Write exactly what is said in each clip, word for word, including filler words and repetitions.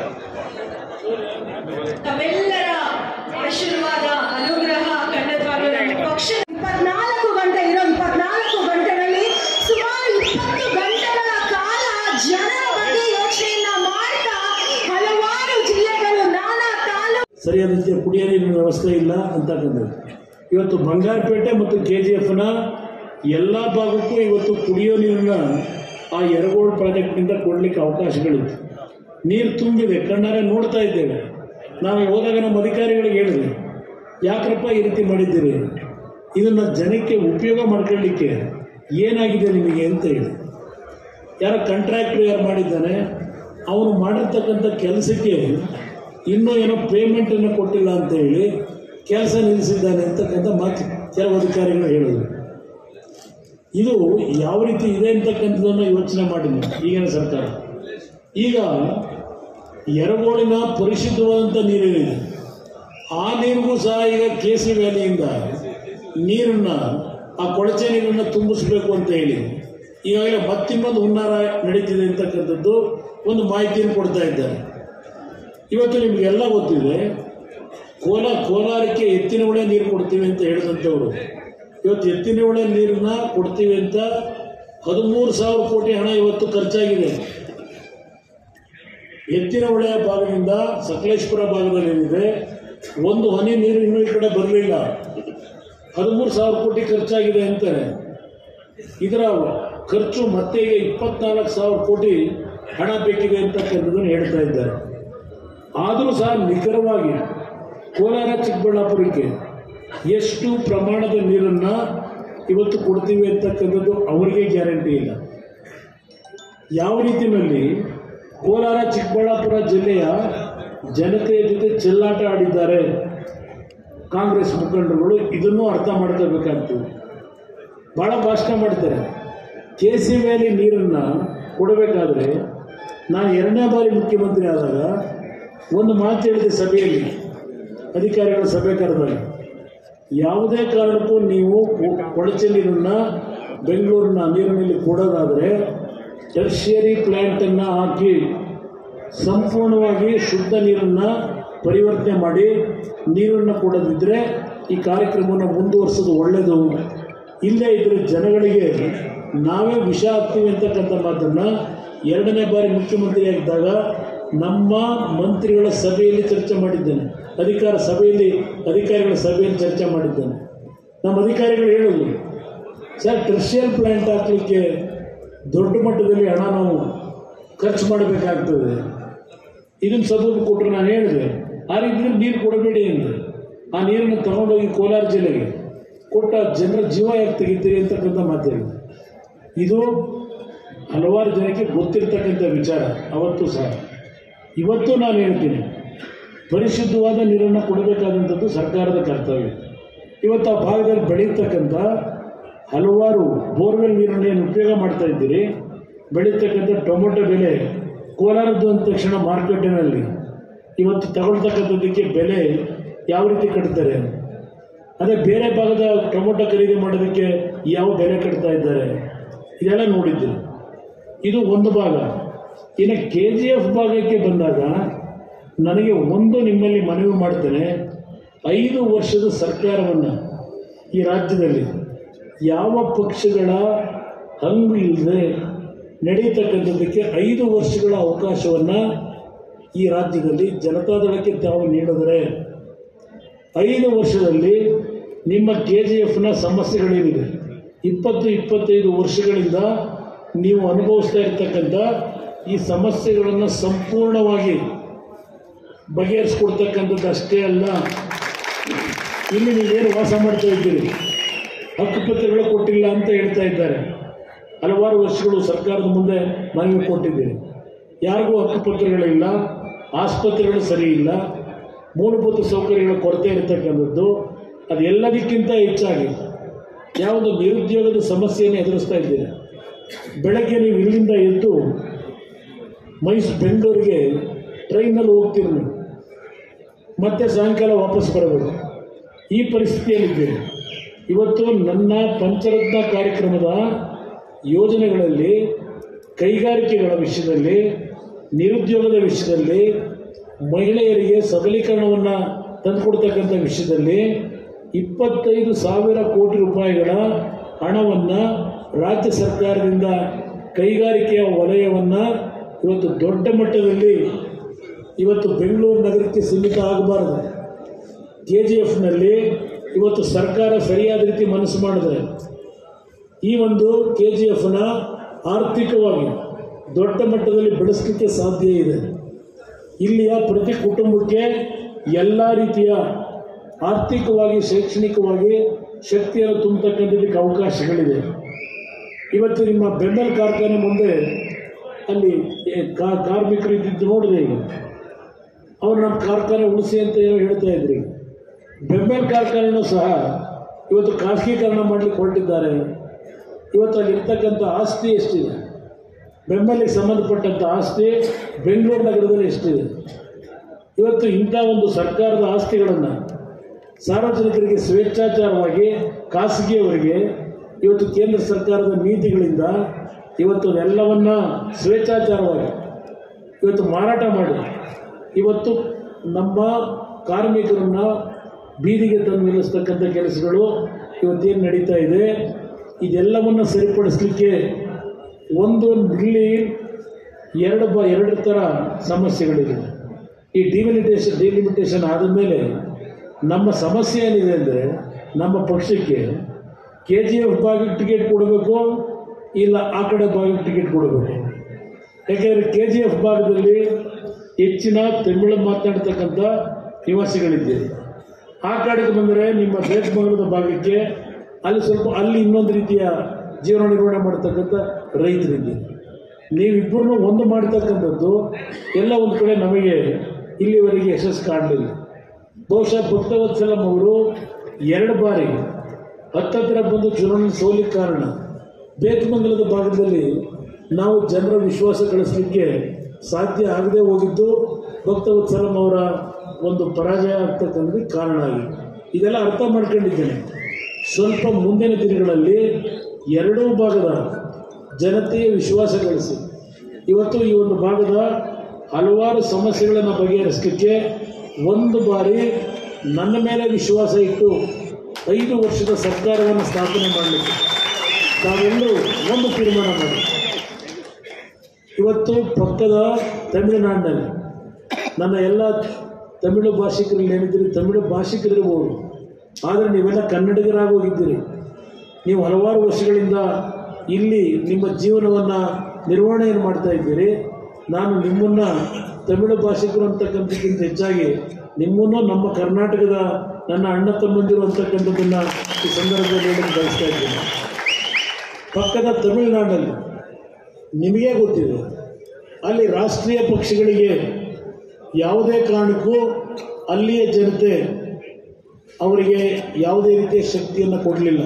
ತಮ್ಮೆಲ್ಲರ ಆಶೀರ್ವಾದ ಅನುಗ್ರಹ ಖಂಡಿತವಾಗ್ಲೂ ನಮ್ಮ ಪಕ್ಷ ಇಪ್ಪತ್ನಾಲ್ಕು ಗಂಟೆ ಇರೋ ಇಪ್ಪತ್ನಾಲ್ಕು ಗಂಟೆಗಳಲ್ಲಿ ಸುಮಾರು ಇಪ್ಪತ್ತು ಗಂಟೆಗಳ ಕಾಲ ಜನರ ಬಗ್ಗೆ ಯೋಚನೆಯನ್ನ ಮಾಡ್ತಾ ಹಲವಾರು ಜಿಲ್ಲೆಗಳು ನಾನಾ ತಾಲೂಕು ಸರಿಯಾದ ರೀತಿಯ ಕುಡಿಯ ನೀರಿನ ವ್ಯವಸ್ಥೆ ಇಲ್ಲ ಅಂತಕ್ಕಂಥದ್ದು. ಇವತ್ತು ಬಂಗಾರಪೇಟೆ ಮತ್ತು ಕೆ ಜಿ ಎಫ್ನ ಎಲ್ಲ ಭಾಗಕ್ಕೂ ಇವತ್ತು ಕುಡಿಯೋ ನೀರನ್ನ ಆ ಯರಗೋಳ್ ಪ್ರಾಜೆಕ್ಟ್ನಿಂದ ಕೊಡಲಿಕ್ಕೆ ಅವಕಾಶಗಳಿತ್ತು. ನೀರು ತುಂಬಿದೆ, ಕಣ್ಣಾರೆ ನೋಡ್ತಾ ಇದ್ದೇವೆ. ನಾವು ಹೋದಾಗ ನಮ್ಮ ಅಧಿಕಾರಿಗಳಿಗೆ ಹೇಳಿದೆ, ಯಾಕ್ರಪ್ಪ ಈ ರೀತಿ ಮಾಡಿದ್ದೀರಿ, ಇದನ್ನು ಜನಕ್ಕೆ ಉಪಯೋಗ ಮಾಡ್ಕೊಳ್ಳಿಕ್ಕೆ ಏನಾಗಿದೆ ನಿಮಗೆ ಅಂತ ಹೇಳಿ. ಯಾರೋ ಕಾಂಟ್ರಾಕ್ಟ್ರು ಯಾರು ಮಾಡಿದ್ದಾನೆ, ಅವನು ಮಾಡಿರ್ತಕ್ಕಂಥ ಕೆಲಸಕ್ಕೆ ಇನ್ನೂ ಏನೋ ಪೇಮೆಂಟನ್ನು ಕೊಟ್ಟಿಲ್ಲ ಅಂತ ಹೇಳಿ ಕೆಲಸ ನಿಲ್ಲಿಸಿದ್ದಾನೆ ಅಂತಕ್ಕಂಥ ಮಾತು ಕೆಲವು ಅಧಿಕಾರಿಗಳು ಹೇಳಿದರು. ಇದು ಯಾವ ರೀತಿ ಇದೆ ಅಂತಕ್ಕಂಥದ್ದನ್ನು ಯೋಚನೆ ಮಾಡಿದ್ವಿ ಈಗಿನ ಸರ್ಕಾರ. ಈಗ ಯರಗೋಳಿನ ಪರಿಶುದ್ಧವಾದಂಥ ನೀರೇನಿದೆ, ಆ ನೀರಿಗೂ ಸಹ ಈಗ ಕೆ ಸಿ ವ್ಯಾಲಿಯಿಂದ ನೀರನ್ನು, ಆ ಕೊಳಚೆ ನೀರನ್ನು ತುಂಬಿಸಬೇಕು ಅಂತ ಹೇಳಿ ಈಗಾಗಲೇ ಮತ್ತಿನ್ನೊಂದು ಹುನ್ನಾರ ನಡೀತಿದೆ ಅಂತಕ್ಕಂಥದ್ದು ಒಂದು ಮಾಹಿತಿಯನ್ನು ಕೊಡ್ತಾ ಇದ್ದಾರೆ. ಇವತ್ತು ನಿಮಗೆಲ್ಲ ಗೊತ್ತಿದೆ, ಕೋಲಾರ ಕೋಲಾರಕ್ಕೆ ಎತ್ತಿನ ಹೊಳೆ ನೀರು ಕೊಡ್ತೀವಿ ಅಂತ ಹೇಳಿದಂಥವ್ರು ಇವತ್ತು ಎತ್ತಿನ ಹೊಳೆ ನೀರನ್ನ ಕೊಡ್ತೀವಿ ಅಂತ ಹದಿಮೂರು ಸಾವಿರ ಕೋಟಿ ಹಣ ಇವತ್ತು ಖರ್ಚಾಗಿದೆ. ಎತ್ತಿನ ಹೊಳೆಯ ಭಾಗದಿಂದ ಸಕಲೇಶ್ಪುರ ಭಾಗದಲ್ಲಿ ಏನಿದೆ, ಒಂದು ಹನಿ ನೀರು ಇನ್ನೂ ಈ ಕಡೆ ಬರಲಿಲ್ಲ. ಹದಿಮೂರು ಸಾವಿರ ಕೋಟಿ ಖರ್ಚಾಗಿದೆ ಅಂತಾರೆ. ಇದರ ಖರ್ಚು ಮತ್ತೆ ಈಗ ಇಪ್ಪತ್ನಾಲ್ಕು ಸಾವಿರ ಕೋಟಿ ಹಣ ಬೇಕಿದೆ ಅಂತಕ್ಕಂಥದ್ದನ್ನು ಹೇಳ್ತಾ ಇದ್ದಾರೆ. ಆದರೂ ಸಹ ನಿಖರವಾಗಿ ಕೋಲಾರ ಚಿಕ್ಕಬಳ್ಳಾಪುರಕ್ಕೆ ಎಷ್ಟು ಪ್ರಮಾಣದ ನೀರನ್ನು ಇವತ್ತು ಕೊಡ್ತೀವಿ ಅಂತಕ್ಕಂಥದ್ದು ಅವರಿಗೆ ಗ್ಯಾರಂಟಿ ಇಲ್ಲ. ಯಾವ ರೀತಿಯಲ್ಲಿ ಕೋಲಾರ ಚಿಕ್ಕಬಳ್ಳಾಪುರ ಜಿಲ್ಲೆಯ ಜನತೆಯ ಜೊತೆ ಚೆಲ್ಲಾಟ ಆಡಿದ್ದಾರೆ ಕಾಂಗ್ರೆಸ್ ಮುಖಂಡರುಗಳು, ಇದನ್ನು ಅರ್ಥ ಮಾಡ್ಕೋಬೇಕಾಗ್ತದೆ. ಭಾಳ ಭಾಷಣ ಮಾಡ್ತಾರೆ. ಕೆ ಸಿ ವ್ಯಾಲಿ ನೀರನ್ನು ಕೊಡಬೇಕಾದ್ರೆ ನಾನು ಎರಡನೇ ಬಾರಿ ಮುಖ್ಯಮಂತ್ರಿ ಆದಾಗ ಒಂದು ಮಾತು ಹೇಳಿದೆ ಸಭೆಯಲ್ಲಿ, ಅಧಿಕಾರಿಗಳ ಸಭೆ ಕರೆದಾಗ, ಯಾವುದೇ ಕಾರಣಕ್ಕೂ ನೀವು ಕೊಳಚೆ ನೀರನ್ನು ಬೆಂಗಳೂರಿನ ನೀರಿನಲ್ಲಿ ಕೊಡೋದಾದರೆ ಟರ್ಷಿಯರಿ ಪ್ಲ್ಯಾಂಟನ್ನು ಹಾಕಿ ಸಂಪೂರ್ಣವಾಗಿ ಶುದ್ಧ ನೀರನ್ನು ಪರಿವರ್ತನೆ ಮಾಡಿ ನೀರನ್ನು ಕೊಡೋದಿದ್ದರೆ ಈ ಕಾರ್ಯಕ್ರಮವನ್ನು ಮುಂದುವರಿಸೋದು ಒಳ್ಳೆಯದು. ಇಲ್ಲೇ ಇದ್ದರೆ ಜನಗಳಿಗೆ ನಾವೇ ವಿಷ ಹಾಕ್ತೀವಿ ಅಂತಕ್ಕಂಥ ಮಾತನ್ನು ಎರಡನೇ ಬಾರಿ ಮುಖ್ಯಮಂತ್ರಿಯಾಗಿದ್ದಾಗ ನಮ್ಮ ಮಂತ್ರಿಗಳ ಸಭೆಯಲ್ಲಿ ಚರ್ಚೆ ಮಾಡಿದ್ದೇನೆ. ಅಧಿಕಾರ ಸಭೆಯಲ್ಲಿ ಅಧಿಕಾರಿಗಳ ಸಭೆಯಲ್ಲಿ ಚರ್ಚೆ ಮಾಡಿದ್ದೇನೆ. ನಮ್ಮ ಅಧಿಕಾರಿಗಳು ಹೇಳೋದು, ಸರ್ ಟರ್ಷಿಯಲ್ ಪ್ಲ್ಯಾಂಟ್ ಹಾಕಲಿಕ್ಕೆ ದೊಡ್ಡ ಮಟ್ಟದಲ್ಲಿ ಹಣ ನಾವು ಖರ್ಚು ಮಾಡಬೇಕಾಗ್ತದೆ, ಇದನ್ನು ಸಬೂಬು ಕೊಟ್ಟರು. ನಾನು ಹೇಳಿದೆ, ಆ ರೀತಿಯಲ್ಲಿ ನೀರು ಕೊಡಬೇಡಿ ಎಂದು. ಆ ನೀರನ್ನು ತಗೊಂಡೋಗಿ ಕೋಲಾರ ಜಿಲ್ಲೆಗೆ ಕೊಟ್ಟ ಜನರ ಜೀವ ಯಾಕೆ ತೆಗಿತೀರಿ ಅಂತಕ್ಕಂಥ ಮಾತಾಡಿದೆ. ಇದು ಹಲವಾರು ಜನಕ್ಕೆ ಗೊತ್ತಿರ್ತಕ್ಕಂಥ ವಿಚಾರ ಅವತ್ತು ಸಹ. ಇವತ್ತು ನಾನು ಹೇಳ್ತೀನಿ, ಪರಿಶುದ್ಧವಾದ ನೀರನ್ನು ಕೊಡಬೇಕಾದಂಥದ್ದು ಸರ್ಕಾರದ ಕರ್ತವ್ಯ. ಇವತ್ತು ಆ ಭಾಗದಲ್ಲಿ ಬೆಳೀತಕ್ಕಂಥ ಹಲವಾರು ಬೋರ್ವೆಲ್ ನೀರನ್ನು ಏನು ಉಪಯೋಗ ಮಾಡ್ತಾ ಇದ್ದೀರಿ, ಬೆಳೀತಕ್ಕಂಥ ಟೊಮೊಟೊ ಬೆಲೆ ಕೋಲಾರದ್ದು ಅಂದ ತಕ್ಷಣ ಮಾರ್ಕೆಟಿನಲ್ಲಿ ಇವತ್ತು ತಗೊಳ್ತಕ್ಕಂಥದ್ದಕ್ಕೆ ಬೆಲೆ ಯಾವ ರೀತಿ ಕಟ್ತಾರೆ, ಅದೇ ಬೇರೆ ಭಾಗದ ಟೊಮೊಟೊ ಖರೀದಿ ಮಾಡೋದಕ್ಕೆ ಯಾವ ಬೆಲೆ ಕಟ್ತಾ ಇದ್ದಾರೆ, ಇದೆಲ್ಲ ನೋಡಿದ್ದು. ಇದು ಒಂದು ಭಾಗ. ಇನ್ನು ಕೆ ಜಿ ಎಫ್ ಭಾಗಕ್ಕೆ ಬಂದಾಗ ನನಗೆ ಒಂದು ನಿಮ್ಮಲ್ಲಿ ಮನವಿ ಮಾಡ್ತೇನೆ, ಐದು ವರ್ಷದ ಸರ್ಕಾರವನ್ನು ಈ ರಾಜ್ಯದಲ್ಲಿ ಯಾವ ಪಕ್ಷಗಳ ಹಂಗು ಇಲ್ಲದೆ ನಡೀತಕ್ಕಂಥದ್ದಕ್ಕೆ ಐದು ವರ್ಷಗಳ ಅವಕಾಶವನ್ನು ಈ ರಾಜ್ಯದಲ್ಲಿ ಜನತಾದಳಕ್ಕೆ ತಾವು ನೀಡಿದರೆ ಐದು ವರ್ಷದಲ್ಲಿ ನಿಮ್ಮ ಕೆ ಜಿ ಎಫ್ನ ಸಮಸ್ಯೆಗಳೇನಿದೆ, ಇಪ್ಪತ್ತು ಇಪ್ಪತ್ತೈದು ವರ್ಷಗಳಿಂದ ನೀವು ಅನುಭವಿಸ್ತಾ ಇರ್ತಕ್ಕಂಥ ಈ ಸಮಸ್ಯೆಗಳನ್ನು ಸಂಪೂರ್ಣವಾಗಿ ಬಗೆಹರಿಸ್ಕೊಡ್ತಕ್ಕಂಥದ್ದು ಅಷ್ಟೇ ಅಲ್ಲ, ಇಲ್ಲಿ ನೀವೇನು ವಾಸ ಮಾಡ್ತಾ ಇದ್ದೀರಿ, ಹಕ್ಕುಪತ್ರಗಳು ಕೊಟ್ಟಿಲ್ಲ ಅಂತ ಹೇಳ್ತಾ ಇದ್ದಾರೆ. ಹಲವಾರು ವರ್ಷಗಳು ಸರ್ಕಾರದ ಮುಂದೆ ಮನವಿ ಕೊಟ್ಟಿದ್ದೀರಿ, ಯಾರಿಗೂ ಹಕ್ಕುಪತ್ರಗಳಿಲ್ಲ, ಆಸ್ಪತ್ರೆಗಳು ಸರಿ ಇಲ್ಲ, ಮೂಲಭೂತ ಸೌಕರ್ಯಗಳ ಕೊರತೆ ಇರತಕ್ಕಂಥದ್ದು. ಅದು ಎಲ್ಲದಕ್ಕಿಂತ ಹೆಚ್ಚಾಗಿ ಯಾವುದು ನಿರುದ್ಯೋಗದ ಸಮಸ್ಯೆಯನ್ನು ಎದುರಿಸ್ತಾ ಇದ್ದೀರಿ. ಬೆಳಗ್ಗೆ ನೀವು ಇಲ್ಲಿಂದ ಎದ್ದು ಮೈಸೂರು ಬೆಂಗಳೂರಿಗೆ ಟ್ರೈನಲ್ಲಿ ಹೋಗ್ತೀರಿ, ನೀವು ಮತ್ತೆ ಸಾಯಂಕಾಲ ವಾಪಸ್ ಬರಬೇಕು. ಈ ಪರಿಸ್ಥಿತಿಯಲ್ಲಿದ್ದೀರಿ. ಇವತ್ತು ನನ್ನ ಪಂಚರತ್ನ ಕಾರ್ಯಕ್ರಮದ ಯೋಜನೆಗಳಲ್ಲಿ ಕೈಗಾರಿಕೆಗಳ ವಿಷಯದಲ್ಲಿ, ನಿರುದ್ಯೋಗದ ವಿಷಯದಲ್ಲಿ, ಮಹಿಳೆಯರಿಗೆ ಸಬಲೀಕರಣವನ್ನು ತಂದುಕೊಡ್ತಕ್ಕಂಥ ವಿಷಯದಲ್ಲಿ ಇಪ್ಪತ್ತೈದು ಸಾವಿರ ಕೋಟಿ ರೂಪಾಯಿಗಳ ಹಣವನ್ನು ರಾಜ್ಯ ಸರ್ಕಾರದಿಂದ ಕೈಗಾರಿಕೆಯ ವಲಯವನ್ನು ಇವತ್ತು ದೊಡ್ಡ ಮಟ್ಟದಲ್ಲಿ ಇವತ್ತು ಬೆಂಗಳೂರು ನಗರಕ್ಕೆ ಸೀಮಿತ ಆಗಬಾರದು. ಕೆ ಜಿ ಎಫ್ನಲ್ಲಿ ಇವತ್ತು ಸರ್ಕಾರ ಸರಿಯಾದ ರೀತಿ ಮನಸ್ಸು ಮಾಡಿದ್ರೆ ಈ ಒಂದು ಕೆ ಜಿ ಎಫ್ನ ಆರ್ಥಿಕವಾಗಿ ದೊಡ್ಡ ಮಟ್ಟದಲ್ಲಿ ಬೆಳೆಸಲಿಕ್ಕೆ ಸಾಧ್ಯ ಇದೆ. ಇಲ್ಲಿಯ ಪ್ರತಿ ಕುಟುಂಬಕ್ಕೆ ಎಲ್ಲ ರೀತಿಯ ಆರ್ಥಿಕವಾಗಿ ಶೈಕ್ಷಣಿಕವಾಗಿ ಶಕ್ತಿಯನ್ನು ತುಂಬತಕ್ಕಂಥದ್ದಕ್ಕೆ ಅವಕಾಶಗಳಿದೆ. ಇವತ್ತು ನಿಮ್ಮ ಬೆಂಬಲ ಕಾರ್ಖಾನೆ ಮುಂದೆ ಅಲ್ಲಿ ಕಾರ್ಮಿಕರು ಇದ್ದಿದ್ದು ನೋಡಿದೆ. ಈಗ ಅವರು ನಮ್ಮ ಕಾರ್ಖಾನೆ ಉಳಿಸಿ ಅಂತ ಏನೋ ಹೇಳ್ತಾ ಇದ್ರಿ. ಬೆಂಬಲ ಕಾರ್ಖಾನೆಯೂ ಸಹ ಇವತ್ತು ಖಾಸಗೀಕರಣ ಮಾಡಲಿಕ್ಕೆ ಹೊರಟಿದ್ದಾರೆ. ಇವತ್ತು ಅಲ್ಲಿ ಇರ್ತಕ್ಕಂಥ ಆಸ್ತಿ ಎಷ್ಟಿದೆ, ಬೆಂಬಲಿಗೆ ಸಂಬಂಧಪಟ್ಟಂಥ ಆಸ್ತಿ ಬೆಂಗಳೂರು ನಗರದಲ್ಲಿ ಎಷ್ಟಿದೆ. ಇವತ್ತು ಇಂಥ ಒಂದು ಸರ್ಕಾರದ ಆಸ್ತಿಗಳನ್ನು ಸಾರ್ವಜನಿಕರಿಗೆ ಸ್ವೇಚ್ಛಾಚಾರವಾಗಿ ಖಾಸಗಿಯವರಿಗೆ ಇವತ್ತು ಕೇಂದ್ರ ಸರ್ಕಾರದ ನೀತಿಗಳಿಂದ ಇವತ್ತು ಅದೆಲ್ಲವನ್ನು ಸ್ವೇಚ್ಛಾಚಾರವಾಗಿ ಇವತ್ತು ಮಾರಾಟ ಮಾಡಿ ಇವತ್ತು ನಮ್ಮ ಕಾರ್ಮಿಕರನ್ನು ಬೀದಿಗೆ ತಂದು ನಿಲ್ಲಿಸ್ತಕ್ಕಂಥ ಕೆಲಸಗಳು ಇವತ್ತೇನು ನಡೀತಾ ಇದೆ. ಇದೆಲ್ಲವನ್ನು ಸರಿಪಡಿಸಲಿಕ್ಕೆ ಒಂದು ಇಲ್ಲಿ ಎರಡು ಬ ಎರಡು ಥರ ಸಮಸ್ಯೆಗಳಿದೆ. ಈ ಡಿಲಿಮಿಟೇಷನ್ ಡಿಲಿಮಿಟೇಷನ್ ಆದ ಮೇಲೆ ನಮ್ಮ ಸಮಸ್ಯೆ ಏನಿದೆ ಅಂದರೆ ನಮ್ಮ ಪಕ್ಷಕ್ಕೆ ಕೆ ಜಿ ಎಫ್ ಭಾಗಕ್ಕೆ ಟಿಕೆಟ್ ಕೊಡಬೇಕು, ಇಲ್ಲ ಆ ಕಡೆ ಭಾಗಕ್ಕೆ ಟಿಕೆಟ್ ಕೊಡಬೇಕು. ಯಾಕೆಂದರೆ ಕೆ ಜಿ ಎಫ್ ಭಾಗದಲ್ಲಿ ಹೆಚ್ಚಿನ ತಮಿಳು ಮಾತನಾಡ್ತಕ್ಕಂಥ ನಿವಾಸಿಗಳಿದ್ದೀರಿ. ಆ ಕಡೆಗೆ ಬಂದರೆ ನಿಮ್ಮ ದೇಶಭಾಗದ ಭಾಗಕ್ಕೆ ಅಲ್ಲಿ ಸ್ವಲ್ಪ ಅಲ್ಲಿ ಇನ್ನೊಂದು ರೀತಿಯ ಜೀವನ ನಿರ್ವಹಣೆ ಮಾಡ್ತಕ್ಕಂಥ ರೈತರಿದ್ದೀರಿ. ನೀವಿಬ್ಬರನ್ನೂ ಒಂದು ಮಾಡ್ತಕ್ಕಂಥದ್ದು ಎಲ್ಲ ಒಂದು ಕಡೆ ನಮಗೆ ಇಲ್ಲಿವರೆಗೆ ಯಶಸ್ಸು ಕಾಣಲಿಲ್ಲ. ಬಹುಶಃ ಭಕ್ತವತ್ಸಲಂ ಅವರು ಎರಡು ಬಾರಿ ಹತ್ತತ್ರ ಬಂದು ಚುನಾವಣೆ ಸೋಲಿಗೆ ಕಾರಣ ಬೇತಮಂಗಲದ ಭಾಗದಲ್ಲಿ ನಾವು ಜನರ ವಿಶ್ವಾಸ ಗಳಿಸಲಿಕ್ಕೆ ಸಾಧ್ಯ ಆಗದೆ ಹೋಗಿದ್ದು ಭಕ್ತವತ್ಸಲಂ ಅವರ ಒಂದು ಪರಾಜಯ ಆಗ್ತಕ್ಕಂಥದ್ದು ಕಾರಣ ಆಗಿದೆ. ಇದೆಲ್ಲ ಅರ್ಥ ಮಾಡ್ಕೊಂಡಿದ್ದೇನೆ. ಸ್ವಲ್ಪ ಮುಂದಿನ ದಿನಗಳಲ್ಲಿ ಎರಡೂ ಭಾಗದ ಜನತೆಯ ವಿಶ್ವಾಸ ಗಳಿಸಿ ಇವತ್ತು ಈ ಒಂದು ಭಾಗದ ಹಲವಾರು ಸಮಸ್ಯೆಗಳನ್ನು ಬಗೆಹರಿಸಲಿಕ್ಕೆ ಒಂದು ಬಾರಿ ನನ್ನ ಮೇಲೆ ವಿಶ್ವಾಸ ಇಟ್ಟು ಐದು ವರ್ಷದ ಸರ್ಕಾರವನ್ನು ಸ್ಥಾಪನೆ ಮಾಡಲಿಕ್ಕೆ ತಾವೆಲ್ಲರೂ ಒಂದು ತೀರ್ಮಾನ ಮಾಡಿ. ಇವತ್ತು ಪಕ್ಕದ ತಮಿಳುನಾಡಿನಲ್ಲಿ ನನ್ನ ಎಲ್ಲ ತಮಿಳು ಭಾಷಿಕರಲ್ಲಿ ಏನಿದ್ದೀರಿ, ತಮಿಳು ಭಾಷಿಕರಿರ್ಬೋದು, ಆದರೆ ನೀವೆಲ್ಲ ಕನ್ನಡಿಗರಾಗಿ ಹೋಗಿದ್ದೀರಿ. ನೀವು ಹಲವಾರು ವರ್ಷಗಳಿಂದ ಇಲ್ಲಿ ನಿಮ್ಮ ಜೀವನವನ್ನು ನಿರ್ವಹಣೆಯನ್ನು ಮಾಡ್ತಾ ಇದ್ದೀರಿ. ನಾನು ನಿಮ್ಮನ್ನು ತಮಿಳು ಭಾಷಿಕರು ಅಂತಕ್ಕಂಥಕ್ಕಿಂತ ಹೆಚ್ಚಾಗಿ ನಿಮ್ಮನ್ನು ನಮ್ಮ ಕರ್ನಾಟಕದ ನನ್ನ ಅಣ್ಣ ತಮ್ಮಂದಿರು ಅಂತಕ್ಕಂಥದ್ದನ್ನು ಈ ಸಂದರ್ಭದಲ್ಲಿ ಹೇಳಕ್ಕೆ ಬಯಸ್ತಾ ಇದ್ದೀನಿ. ಪಕ್ಕದ ತಮಿಳುನಾಡಲ್ಲಿ ನಿಮಗೇ ಗೊತ್ತಿದೆ, ಅಲ್ಲಿ ರಾಷ್ಟ್ರೀಯ ಪಕ್ಷಗಳಿಗೆ ಯಾವುದೇ ಕಾರಣಕ್ಕೂ ಅಲ್ಲಿಯ ಜನತೆ ಅವರಿಗೆ ಯಾವುದೇ ರೀತಿಯ ಶಕ್ತಿಯನ್ನು ಕೊಡಲಿಲ್ಲ.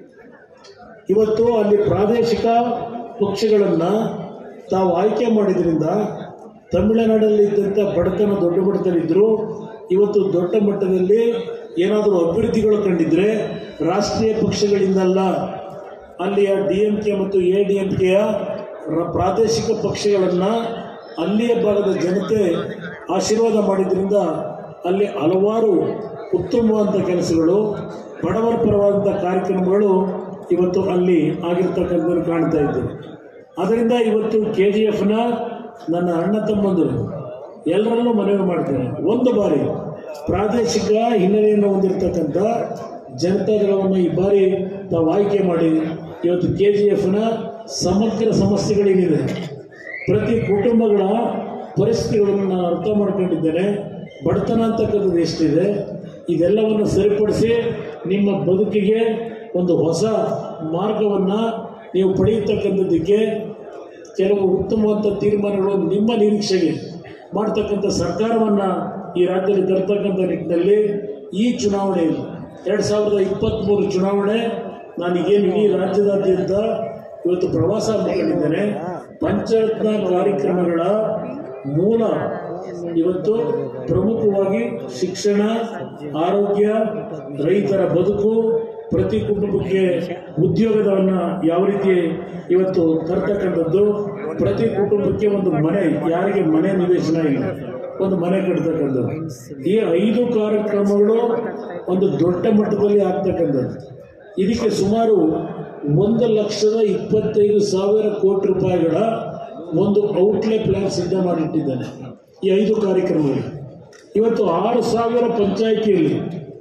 ಇವತ್ತು ಅಲ್ಲಿ ಪ್ರಾದೇಶಿಕ ಪಕ್ಷಗಳನ್ನು ತಾವು ಆಯ್ಕೆ ಮಾಡಿದ್ರಿಂದ ತಮಿಳುನಾಡಲ್ಲಿ ಇದ್ದಂಥ ಬಡತನ ದೊಡ್ಡ ಮಟ್ಟದಲ್ಲಿದ್ದರು. ಇವತ್ತು ದೊಡ್ಡ ಮಟ್ಟದಲ್ಲಿ ಏನಾದರೂ ಅಭಿವೃದ್ಧಿಗಳು ಕಂಡಿದ್ದರೆ ರಾಷ್ಟ್ರೀಯ ಪಕ್ಷಗಳಿಂದಲ್ಲ, ಅಲ್ಲಿಯ ಡಿ ಎಂ ಕೆ ಮತ್ತು ಎ ಡಿ ಎಂ ಕೆಯ ಪ್ರಾದೇಶಿಕ ಪಕ್ಷಗಳನ್ನು ಅಲ್ಲಿಯ ಭಾಗದ ಜನತೆ ಆಶೀರ್ವಾದ ಮಾಡಿದ್ರಿಂದ ಅಲ್ಲಿ ಹಲವಾರು ಉತ್ತಮವಾದಂಥ ಕೆಲಸಗಳು, ಬಡವರ ಪರವಾದಂಥ ಕಾರ್ಯಕ್ರಮಗಳು ಇವತ್ತು ಅಲ್ಲಿ ಆಗಿರ್ತಕ್ಕಂಥದ್ದು ಕಾಣ್ತಾ ಇದ್ದೇವೆ. ಅದರಿಂದ ಇವತ್ತು ಕೆ ಜಿ ಎಫ್ನ ನನ್ನ ಅಣ್ಣ ತಮ್ಮಂದರು ಎಲ್ಲರಲ್ಲೂ ಮನವಿ ಮಾಡ್ತೇನೆ, ಒಂದು ಬಾರಿ ಪ್ರಾದೇಶಿಕ ಹಿನ್ನೆಲೆಯನ್ನು ಹೊಂದಿರತಕ್ಕಂಥ ಜನತಾದಳವನ್ನು ಈ ಬಾರಿ ತಾವು ಆಯ್ಕೆ ಮಾಡಿ ಇವತ್ತು ಕೆ ಜಿ ಎಫ್ನ ಸಮಗ್ರ ಸಮಸ್ಯೆಗಳೇನಿದೆ, ಪ್ರತಿ ಕುಟುಂಬಗಳ ಪರಿಸ್ಥಿತಿಗಳನ್ನು ನಾನು ಅರ್ಥ ಮಾಡ್ಕೊಂಡಿದ್ದೇನೆ. ಬಡತನ ಅಂತಕ್ಕಂಥದ್ದು ಎಷ್ಟಿದೆ, ಇದೆಲ್ಲವನ್ನು ಸರಿಪಡಿಸಿ ನಿಮ್ಮ ಬದುಕಿಗೆ ಒಂದು ಹೊಸ ಮಾರ್ಗವನ್ನು ನೀವು ಪಡೆಯತಕ್ಕಂಥದ್ದಕ್ಕೆ ಕೆಲವು ಉತ್ತಮವಾದ ತೀರ್ಮಾನಗಳು ನಿಮ್ಮ ನಿರೀಕ್ಷೆಗೆ ಮಾಡ್ತಕ್ಕಂಥ ಸರ್ಕಾರವನ್ನು ಈ ರಾಜ್ಯದಲ್ಲಿ ತರ್ತಕ್ಕಂಥ ನಿಟ್ಟಿನಲ್ಲಿ ಈ ಚುನಾವಣೆಯಲ್ಲಿ ಎರಡು ಸಾವಿರದ ಇಪ್ಪತ್ತ್ಮೂರು ಚುನಾವಣೆ ನಾನೀಗೇನು ಇಡೀ ರಾಜ್ಯದಾದ್ಯಂತ ಇವತ್ತು ಪ್ರವಾಸ ಮಾಡಿಕೊಂಡಿದ್ದೇನೆ. ಪಂಚಾಯತ್ನ ಕಾರ್ಯಕ್ರಮಗಳ ಮೂಲ ಇವತ್ತು ಪ್ರಮುಖವಾಗಿ ಶಿಕ್ಷಣ, ಆರೋಗ್ಯ, ರೈತರ ಬದುಕು, ಪ್ರತಿ ಕುಟುಂಬಕ್ಕೆ ಉದ್ಯೋಗದವನ್ನು ಯಾವ ರೀತಿ ಇವತ್ತು ತರ್ತಕ್ಕಂಥದ್ದು, ಪ್ರತಿ ಕುಟುಂಬಕ್ಕೆ ಒಂದು ಮನೆ, ಯಾರಿಗೆ ಮನೆ ನಿವೇಶನ ಇಲ್ಲ ಒಂದು ಮನೆ ಕಟ್ತಕ್ಕಂಥದ್ದು. ಈ ಐದು ಕಾರ್ಯಕ್ರಮಗಳು ಒಂದು ದೊಡ್ಡ ಮಟ್ಟದಲ್ಲಿ ಆಗ್ತಕ್ಕಂಥದ್ದು. ಇದಕ್ಕೆ ಸುಮಾರು ಒಂದು ಲಕ್ಷದ ಇಪ್ಪತ್ತೈದು ಸಾವಿರ ಕೋಟಿ ರೂಪಾಯಿಗಳ ಒಂದು ಔಟ್ಲೇ ಪ್ಲಾನ್ ಸಿದ್ಧ ಮಾಡಿಟ್ಟಿದ್ದಾನೆ ಈ ಐದು ಕಾರ್ಯಕ್ರಮಗಳು. ಇವತ್ತು ಆರು ಸಾವಿರ ಪಂಚಾಯಿತಿಯಲ್ಲಿ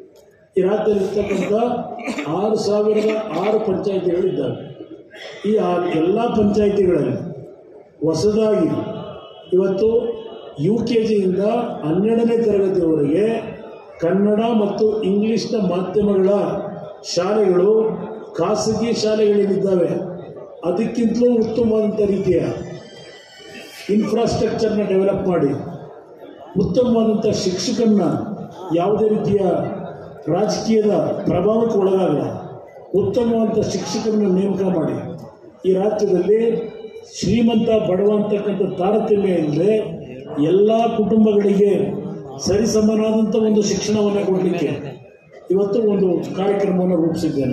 ಈ ರಾಜ್ಯದಲ್ಲಿ ಇರ್ತಕ್ಕಂಥ ಆರು ಸಾವಿರದ ಆರು ಪಂಚಾಯಿತಿಗಳಿದ್ದಾವೆ. ಈ ಎಲ್ಲ ಪಂಚಾಯಿತಿಗಳಲ್ಲಿ ಹೊಸದಾಗಿ ಇವತ್ತು ಯು ಕೆ ಜಿಯಿಂದ ಹನ್ನೆರಡನೇ ತರಗತಿಯವರೆಗೆ ಕನ್ನಡ ಮತ್ತು ಇಂಗ್ಲೀಷ್ನ ಮಾಧ್ಯಮಗಳ ಶಾಲೆಗಳು ಖಾಸಗಿ ಶಾಲೆಗಳೇನಿದ್ದಾವೆ ಅದಕ್ಕಿಂತಲೂ ಉತ್ತಮವಾದಂಥ ರೀತಿಯ ಇನ್ಫ್ರಾಸ್ಟ್ರಕ್ಚರ್ನ ಡೆವಲಪ್ ಮಾಡಿ ಉತ್ತಮವಾದಂಥ ಶಿಕ್ಷಕರನ್ನ ಯಾವುದೇ ರೀತಿಯ ರಾಜಕೀಯದ ಪ್ರಭಾವಕ್ಕೆ ಒಳಗಾಗಲ್ಲ ಉತ್ತಮವಾದಂಥ ಶಿಕ್ಷಕರನ್ನ ನೇಮಕ ಮಾಡಿ ಈ ರಾಜ್ಯದಲ್ಲಿ ಶ್ರೀಮಂತ ಬಡವ ಅಂತಕ್ಕಂಥ ತಾರತಮ್ಯ ಇಲ್ಲದೆ ಎಲ್ಲ ಕುಟುಂಬಗಳಿಗೆ ಸರಿಸಮನಾದಂಥ ಒಂದು ಶಿಕ್ಷಣವನ್ನು ಕೊಡಲಿಕ್ಕೆ ಇವತ್ತು ಒಂದು ಕಾರ್ಯಕ್ರಮವನ್ನು ರೂಪಿಸಿದ್ದೇನೆ.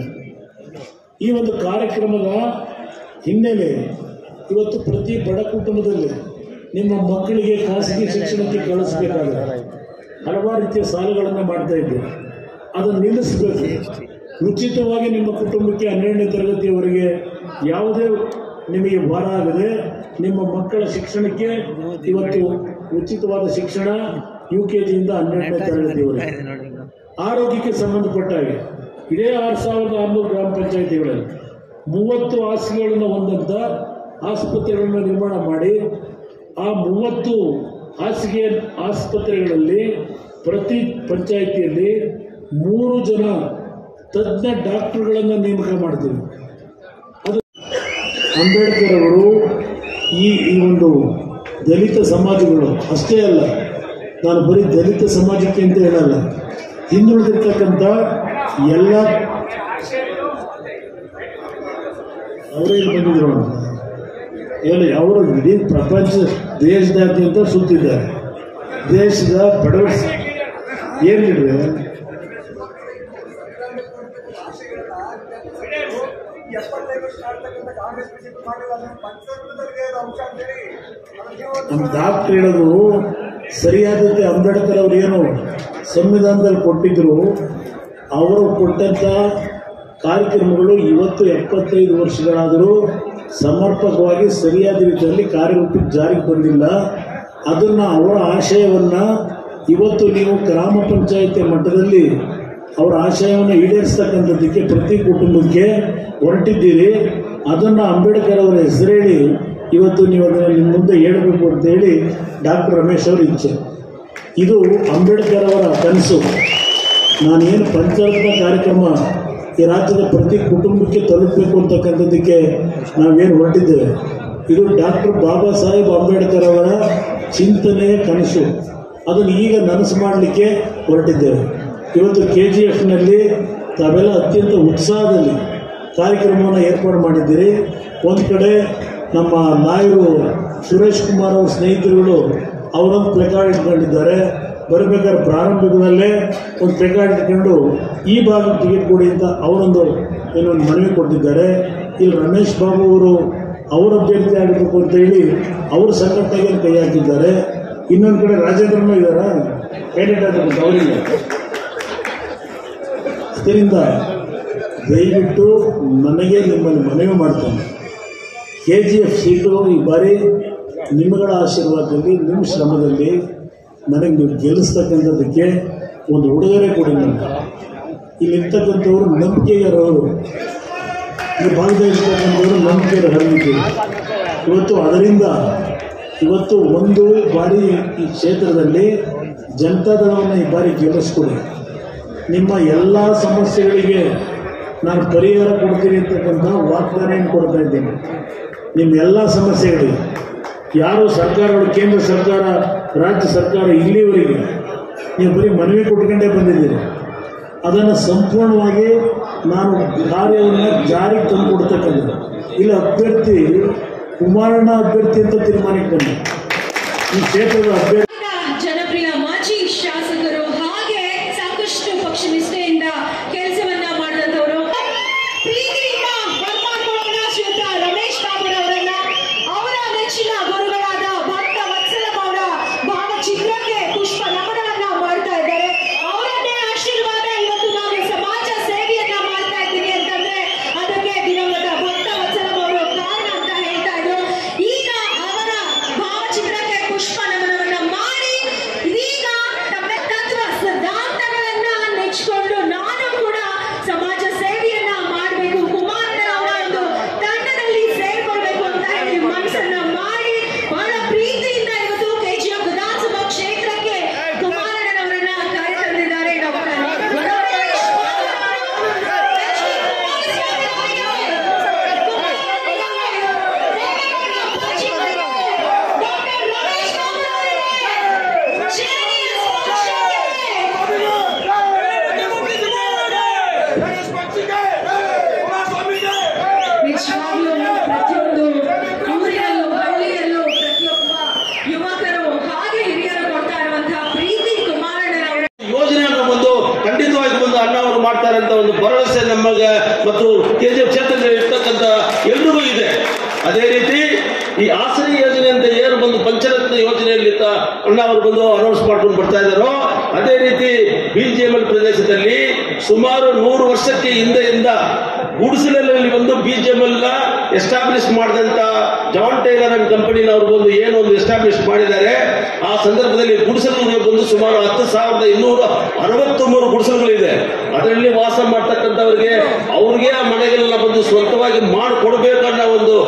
ಈ ಒಂದು ಕಾರ್ಯಕ್ರಮದ ಹಿನ್ನೆಲೆ ಇವತ್ತು ಪ್ರತಿ ಬಡ ಕುಟುಂಬದಲ್ಲಿ ನಿಮ್ಮ ಮಕ್ಕಳಿಗೆ ಖಾಸಗಿ ಶಿಕ್ಷಣಕ್ಕೆ ಕಳಿಸಬೇಕಾದ್ರೆ ಹಲವಾರು ರೀತಿಯ ಸಾಲಗಳನ್ನು ಮಾಡ್ತಾ ಇದ್ದೇವೆ. ಅದನ್ನು ನಿಲ್ಲಿಸಬೇಕು. ಉಚಿತವಾಗಿ ನಿಮ್ಮ ಕುಟುಂಬಕ್ಕೆ ಹನ್ನೆರಡನೇ ತರಗತಿಯವರೆಗೆ ಯಾವುದೇ ನಿಮಗೆ ಭಾರ ಆಗದೆ ನಿಮ್ಮ ಮಕ್ಕಳ ಶಿಕ್ಷಣಕ್ಕೆ ಇವತ್ತು ಉಚಿತವಾದ ಶಿಕ್ಷಣ ಯು ಕೆ ಜಿಯಿಂದ ಹನ್ನೆರಡನೇ ತರಗತಿಯವರೆಗೆ. ಆರೋಗ್ಯಕ್ಕೆ ಸಂಬಂಧಪಟ್ಟ ಹಾಗೆ ಇದೇ ಆರು ಸಾವಿರದ ಆರುನೂರು ಗ್ರಾಮ ಪಂಚಾಯಿತಿಗಳಲ್ಲಿ ಮೂವತ್ತು ಹಾಸಿಗೆಗಳನ್ನು ಹೊಂದಂಥ ಆಸ್ಪತ್ರೆಗಳನ್ನು ನಿರ್ಮಾಣ ಮಾಡಿ ಆ ಮೂವತ್ತು ಹಾಸಿಗೆ ಆಸ್ಪತ್ರೆಗಳಲ್ಲಿ ಪ್ರತಿ ಪಂಚಾಯಿತಿಯಲ್ಲಿ ಮೂರು ಜನ ತಜ್ಞ ಡಾಕ್ಟರ್ಗಳನ್ನು ನೇಮಕ ಮಾಡ್ತೀವಿ. ಅದು ಅಂಬೇಡ್ಕರ್ ಅವರು ಈ ಈ ಒಂದು ದಲಿತ ಸಮಾಜಗಳು ಅಷ್ಟೇ ಅಲ್ಲ, ನಾನು ಬರೀ ದಲಿತ ಸಮಾಜಕ್ಕೆ ಅಂತ ಹೇಳಲ್ಲ, ಹಿಂದುಳಿದಿರ್ತಕ್ಕಂಥ ಎಲ್ಲ ಅವರೇ ಬಂದಿದ್ರು ಹೇಳಿ ಅವರು ಇಡೀ ಪ್ರಪಂಚ ದೇಶದಾದ್ಯಂತ ಸುತ್ತಿದ್ದಾರೆ. ದೇಶದ ಬಡವ ಏನಿದೆ ನಮ್ಮ ಡಾಕ್ಟರ್ ಹೇಳೋದು ಸರಿಯಾದಂತೆ ಅಂಬೇಡ್ಕರ್ ಅವರು ಏನು ಸಂವಿಧಾನದಲ್ಲಿ ಕೊಟ್ಟಿದ್ರು ಅವರು ಕೊಟ್ಟಂಥ ಕಾರ್ಯಕ್ರಮಗಳು ಇವತ್ತು ಎಪ್ಪತ್ತೈದು ವರ್ಷಗಳಾದರೂ ಸಮರ್ಪಕವಾಗಿ ಸರಿಯಾದ ರೀತಿಯಲ್ಲಿ ಕಾರ್ಯರೂಪಕ್ಕೆ ಜಾರಿಗೆ ಬಂದಿಲ್ಲ. ಅದನ್ನು ಅವರ ಆಶಯವನ್ನು ಇವತ್ತು ನೀವು ಗ್ರಾಮ ಪಂಚಾಯಿತಿ ಮಟ್ಟದಲ್ಲಿ ಅವರ ಆಶಯವನ್ನು ಈಡೇರಿಸ್ತಕ್ಕಂಥದ್ದಕ್ಕೆ ಪ್ರತಿ ಕುಟುಂಬಕ್ಕೆ ಹೊರಟಿದ್ದೀರಿ. ಅದನ್ನು ಅಂಬೇಡ್ಕರ್ ಅವರ ಹೆಸರೇಳಿ ಇವತ್ತು ನೀವು ಅದನ್ನು ನಿಮ್ಮ ಮುಂದೆ ಹೇಳಬೇಕು ಅಂತೇಳಿ ಡಾಕ್ಟರ್ ರಮೇಶ್ ಅವರ ಇಚ್ಛೆ. ಇದು ಅಂಬೇಡ್ಕರ್ ಅವರ ಕನಸು. ನಾನೇನು ಪಂಚರತ್ನ ಕಾರ್ಯಕ್ರಮ ಈ ರಾಜ್ಯದ ಪ್ರತಿ ಕುಟುಂಬಕ್ಕೆ ತಲುಪಬೇಕು ಅಂತಕ್ಕಂಥದ್ದಕ್ಕೆ ನಾವೇನು ಹೊರಟಿದ್ದೇವೆ, ಇದು ಡಾಕ್ಟರ್ ಬಾಬಾ ಸಾಹೇಬ್ ಅಂಬೇಡ್ಕರ್ ಅವರ ಚಿಂತನೆಯ ಕನಸು. ಅದನ್ನು ಈಗ ನನಸು ಮಾಡಲಿಕ್ಕೆ ಹೊರಟಿದ್ದೇವೆ. ಇವತ್ತು ಕೆ ಜಿ ಎಫ್ನಲ್ಲಿ ತಾವೆಲ್ಲ ಅತ್ಯಂತ ಉತ್ಸಾಹದಲ್ಲಿ ಕಾರ್ಯಕ್ರಮವನ್ನು ಏರ್ಪಾಡು ಮಾಡಿದ್ದೀರಿ. ಒಂದು ಕಡೆ ನಮ್ಮ ನಾಯರು ಸುರೇಶ್ ಕುಮಾರ್ ಅವ್ರ ಸ್ನೇಹಿತರುಗಳು ಅವರೊಂದು ಪ್ಲೆಕಾರ್ಡ್ ಇಟ್ಕೊಂಡಿದ್ದಾರೆ. ಬರಬೇಕಾದ್ರೆ ಪ್ರಾರಂಭಿಕದಲ್ಲೇ ಒಂದು ಪ್ಲೆಕಾರ್ಡ್ ಇಟ್ಕೊಂಡು ಈ ಭಾಗ ಟಿಕೆಟ್ ಕೊಡಿ ಅಂತ ಅವರೊಂದು ಏನೊಂದು ಮನವಿ ಕೊಟ್ಟಿದ್ದಾರೆ. ಇಲ್ಲಿ ರಮೇಶ್ ಬಾಬು ಅವರು ಅವರ ಅಭ್ಯರ್ಥಿ ಆಗಬೇಕು ಅಂತೇಳಿ ಅವರು ಸಂಘಟನೆಗೆ ಕೈ ಹಾಕಿದ್ದಾರೆ. ಇನ್ನೊಂದು ಕಡೆ ರಾಜೇಂದ್ರಮ್ಮ ಇದ್ದಾರ ಕ್ಯಾಂಡಿಡೇಟ್ ಆಗಬೇಕು ಅವರಿಗೆ. ಅದರಿಂದ ದಯವಿಟ್ಟು ನನಗೆ ನಿಮ್ಮನ್ನು ಮನವಿ ಮಾಡ್ತೇನೆ, ಕೆ ಜಿ ಎಫ್ ಸೀಟು ಈ ಬಾರಿ ನಿಮ್ಮಗಳ ಆಶೀರ್ವಾದದಲ್ಲಿ ನಿಮ್ಮ ಶ್ರಮದಲ್ಲಿ ನನಗೆ ನೀವು ಗೆಲ್ಲಿಸ್ತಕ್ಕಂಥದ್ದಕ್ಕೆ ಒಂದು ಉಡುಗೊರೆ ಕೊಡಿ. ನನಗೆ ಇಲ್ಲಿರ್ತಕ್ಕಂಥವ್ರು ನಂಬಿಕೆಗಾರವರು, ಈ ಭಾಗದಲ್ಲಿರ್ತಕ್ಕಂಥವ್ರು ನಂಬಿಕೆಯ ಹರಿದಿದ್ದೀವಿ. ಇವತ್ತು ಅದರಿಂದ ಇವತ್ತು ಒಂದು ಬಾರಿ ಈ ಕ್ಷೇತ್ರದಲ್ಲಿ ಜನತಾದಳವನ್ನು ಈ ಬಾರಿ ಗೆಲ್ಲಿಸ್ಕೊಡಿ. ನಿಮ್ಮ ಎಲ್ಲ ಸಮಸ್ಯೆಗಳಿಗೆ ನಾನು ಪರಿಹಾರ ಕೊಡ್ತೀನಿ ಅಂತಕ್ಕಂಥ ವಾಗ್ದಾನ ಕೊಡ್ತಾ ಇದ್ದೇನೆ. ನಿಮ್ಮ ಎಲ್ಲ ಸಮಸ್ಯೆಗಳಿಗೆ ಯಾರು ಸರ್ಕಾರಗಳು, ಕೇಂದ್ರ ಸರ್ಕಾರ, ರಾಜ್ಯ ಸರ್ಕಾರ ಇಲ್ಲಿವರೆಗೆ ನೀವು ಬರೀ ಮನವಿ ಕೊಟ್ಕೊಂಡೇ ಬಂದಿದ್ದೀರಿ. ಅದನ್ನು ಸಂಪೂರ್ಣವಾಗಿ ನಾನು ಕಾರ್ಯವನ್ನು ಜಾರಿಗೆ ತಂದು ಕೊಡ್ತಕ್ಕಂಥ ಇಲ್ಲ ಅಭ್ಯರ್ಥಿ ಕುಮಾರಣ್ಣ ಅಭ್ಯರ್ಥಿ ಅಂತ ತೀರ್ಮಾನಕ್ಕೆ ಬಂದೆ. ಈ ಕ್ಷೇತ್ರದ ಅಭ್ಯರ್ಥಿ ಜನಪ್ರಿಯ ಮಾಜಿ ಶಾಸಕರು, ಹಾಗೆ ಸಾಕಷ್ಟು ಪಕ್ಷ ನಿಷ್ಠೆಯಿಂದ ಕೆಲಸವನ್ನ ಮಾಡಿದವರು ಪ್ರೀತಿಯಿಂದ ಬರ್ಮಾಡ್ಕೊಳ್ಳೋಣ ಶ್ರೀಯುತ ರಮೇಶ್ ಬಾಬುರವರನ್ನ ಅವರ ನೆಚ್ಚಿನ ಗುರುಗಳಾದ ಭಕ್ತ ವತ್ಸಲ ಅವರ ಭಾವಚಿತ್ರಕ್ಕೆ ಪುಷ್ಪ ನಮನವನ್ನ ಮಾಡ್ತಾ ಇದ್ದಾರೆ. ಅವರನ್ನೇ ಆಶೀರ್ವಾದ ಇವತ್ತು ನಾನು ಸಮಾಜ ಸೇವೆಯನ್ನ ಮಾಡ್ತಾ ಇದ್ದೀನಿ ಅಂತಂದ್ರೆ ಅದಕ್ಕೆ ದಿವಂಗತ ಭಕ್ತ ವತ್ಸಲಂ ಅವರು ಕಾರಣ ಅಂತ ಹೇಳ್ತಾ ಇದ್ರು. ಈಗ ಅವರ ಭಾವಚಿತ್ರಕ್ಕೆ ಪುಷ್ಪ ನಮನವನ್ನ ಮಾಡಿ ಇದೀಗ ತಮ್ಮ ತತ್ವ ಸಿದ್ಧಾಂತಗಳನ್ನ ನೆಚ್ಚಿಕೊಂಡು ನಾನು ಕೂಡ ಸಮಾಜ ಸೇವೆಯನ್ನ ಮಾಡಬೇಕು, ಕುಮಾರಣ್ಣ ಅವರ ಒಂದು ತಂಡದಲ್ಲಿ ಸೇರ್ಕೊಳ್ಬೇಕು ಅಂತ ಹೇಳಿ ಮನಸ್ಸನ್ನ ಮಾಡಿ ಬಹಳ ಪ್ರೀತಿಯಿಂದ ಇವತ್ತು ಕೆಜಿಎಫ್ ವಿಧಾನಸಭಾ ಕ್ಷೇತ್ರಕ್ಕೆ ಕುಮಾರಣ್ಣನವರನ್ನ ಕರೆತಂದಿದ್ದಾರೆ. ಡಾಕ್ಟರ್ ನಿಜವಾಗ್ಲೂ ಪ್ರತಿಯೊಂದು ಊರಿನಲ್ಲೂ ಹಳ್ಳಿಯಲ್ಲೂ ಪ್ರತಿಯೊಬ್ಬ ಯುವಕರು ಹಾಗೆ ಹಿರಿಯರು ಕೊಡ್ತಾ ಇರುವಂತಹ ಪ್ರೀತಿ ಕುಮಾರಣ್ಣನವರ ಯೋಜನೆಯನ್ನು ಬಂದು ಖಂಡಿತವಾಗಿ ಬಂದು ಅಣ್ಣ ಅವರು ಮಾಡ್ತಾರೆ ಅಂತ ಒಂದು ಭರವಸೆ ನಮಗೆ ಮತ್ತು ಕೆಜಿಎಫ್ ಕ್ಷೇತ್ರದಲ್ಲಿ ಇರ್ತಕ್ಕಂಥ ಎಲ್ರಿಗೂ ಇದೆ. ಅದೇ ರೀತಿ ಈ ಆಸರೆ ಯೋಜನೆ ಅಂತ ಏನು ಬಂದು ಪಂಚರತ್ನ ಯೋಜನೆಯಲ್ಲಿ ಅಣ್ಣ ಅವರು ಬಂದು ಅನೌನ್ಸ್ ಮಾಡ್ಕೊಂಡು ಬರ್ತಾ ಇದ್ದಾರೋ ಅದೇ ರೀತಿ ಬಿಜಿಎಂಎಲ್ ಪ್ರದೇಶದಲ್ಲಿ ಸುಮಾರು ನೂರು ವರ್ಷಕ್ಕೆ ಹಿಂದೆಯಿಂದ ಗುಡಿಸಲಲ್ಲಿ ಒಂದು ಬಿಜಿಎಂಎಲ್ ಎಸ್ಟಾಬ್ಲಿಷ್ ಮಾಡಿದಂತ ಜಾನ್ ಟೈಲರ್ ಅಂಡ್ ಕಂಪನಿನವರು ಬಂದು ಏನು ಒಂದು ಎಸ್ಟಾಬ್ಲಿಷ್ ಮಾಡಿದ್ದಾರೆ. ಆ ಸಂದರ್ಭದಲ್ಲಿ ಗುಡಿಸಲುಗಳು ಬಂದು ಸುಮಾರು ಹತ್ತು ಸಾವಿರದ ಇನ್ನೂರ ಅರವತ್ತು ಮೂರು ಗುಡಿಸಲುಗಳಿದೆ. ಅದರಲ್ಲಿ ವಾಸ ಮಾಡ್ತಕ್ಕಂಥವ್ರಿಗೆ ಅವ್ರಿಗೆ ಆ ಮನೆಗಳನ್ನ ಬಂದು ಸ್ವಂತವಾಗಿ ಮಾಡಿಕೊಡ್ಬೇಕನ್ನೋ ಒಂದು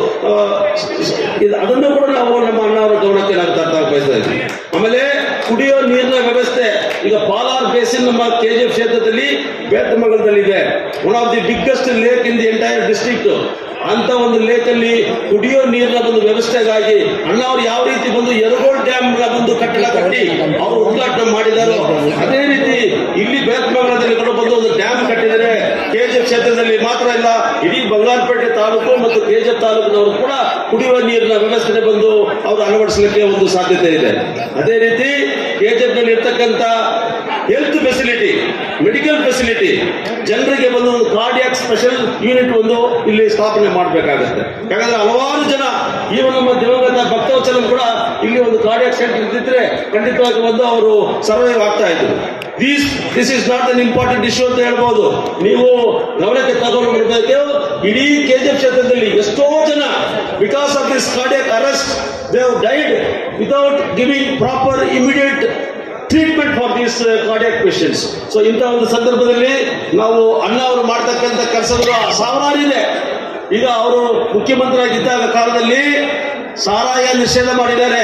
ಅದನ್ನು ಕೂಡ ನಾವು ನಮ್ಮ ಅಣ್ಣ ಅವರ ಗಮನಕ್ಕೆ ನಾವು ತರ್ತಾ ಬಯಸ್ತಾ ಇದ್ದೀವಿ. ಆಮೇಲೆ ಕುಡಿಯೋ ನೀರಿನ ವ್ಯವಸ್ಥೆ ಈಗ ಪಾಲಾರ್ ಬೇಸಿನ್ ನಮ್ಮ ಕೆಜಿಎಫ್ ಕ್ಷೇತ್ರದಲ್ಲಿ ಬೇತಮಂಗಲದಲ್ಲಿದೆ. One of the biggest lake in the entire district. ಅಂತ ಒಂದು ಲೇಕ್ ಅಲ್ಲಿ ಕುಡಿಯೋ ನೀರಿನ ಒಂದು ವ್ಯವಸ್ಥೆಗಾಗಿ ಅಣ್ಣ ಅವರು ಯಾವ ರೀತಿ ಬಂದು ಯರಗೋಳ್ ಡ್ಯಾಮ್ ಬಂದು ಕಟ್ಟಡ ಕಟ್ಟಿ ಅವರು ಉದ್ಘಾಟನೆ ಮಾಡಿದಾರೋ ಅದೇ ರೀತಿ ಇಲ್ಲಿ ಬೇತಮಂಗಲದಲ್ಲಿ ಕೂಡ ಬಂದು ಒಂದು ಡ್ಯಾಮ್ ಕಟ್ಟಿದರೆ ಕೆಜಿಎಫ್ ಕ್ಷೇತ್ರದಲ್ಲಿ ಮಾತ್ರ ಇಲ್ಲ, ಇಡೀ ಬಂಗಾರಪೇಟೆ ತಾಲೂಕು ಮತ್ತು ಕೆಜಿಎಫ್ ತಾಲೂಕಿನವರು ಕೂಡ ಕುಡಿಯುವ ನೀರಿನ ವ್ಯವಸ್ಥೆ ಬಂದು ಅವರು ಅಳವಡಿಸಲಿಕ್ಕೆ ಒಂದು ಸಾಧ್ಯತೆ ಇದೆ. ಅದೇ ರೀತಿ ಕೆಜಿಎಫ್ ನಲ್ಲಿ ಇರ್ತಕ್ಕಂಥ ಹೆಲ್ತ್ ಫೆಸಿಲಿಟಿ, ಮೆಡಿಕಲ್ ಫೆಸಿಲಿಟಿ, ಜನರಿಗೆ ಬಂದು ಒಂದು ಕಾರ್ಡಿಯಾಕ್ ಸ್ಪೆಷಲ್ ಯೂನಿಟ್ ಒಂದು ಇಲ್ಲಿ ಸ್ಥಾಪನೆ ಮಾಡಬೇಕಾಗುತ್ತೆ. ಯಾಕಂದ್ರೆ ಹಲವಾರು ಜನ ಈವನ್ ನಮ್ಮ ದಿವಂಗತ ಭಕ್ತವತ್ಸಲಂ ಕೂಡ ಇಲ್ಲಿ ಒಂದು ಕಾರ್ಡಿಯಾಕ್ ಸೆಂಟರ್ ಇದ್ದಿದ್ರೆ ಖಂಡಿತವಾಗಿ ಬಂದು ಅವರು ಸರ್ವೈವ್ ಆಗ್ತಾ ಇದ್ರು. This this is not an important issue ಅಂತ ಹೇಳ್ಬೋದು. ನೀವು ಗಮನಕ್ಕೆ ತಗೊಂಡು ಬರಬೇಕು, ಇಡೀ ಕೆಜಿಎಫ್ ಕ್ಷೇತ್ರದಲ್ಲಿ ಎಷ್ಟೋ ಜನ because of this cardiac arrest they have died without giving proper immediate treatment for these cardiac patients. So ಇಂಥ ಒಂದು ಸಂದರ್ಭದಲ್ಲಿ ನಾವು ಅಣ್ಣ ಅವರು ಮಾಡ್ತಕ್ಕಂಥ ಕೆಲಸಗಳು ಸಾವಿರಾರು ಇದೆ. ಈಗ ಅವರು ಮುಖ್ಯಮಂತ್ರಿ ಆಗಿದ್ದಾಗ ಕಾಲದಲ್ಲಿ ಸಾರಾಯ ನಿಷೇಧ ಮಾಡಿದ್ದಾರೆ.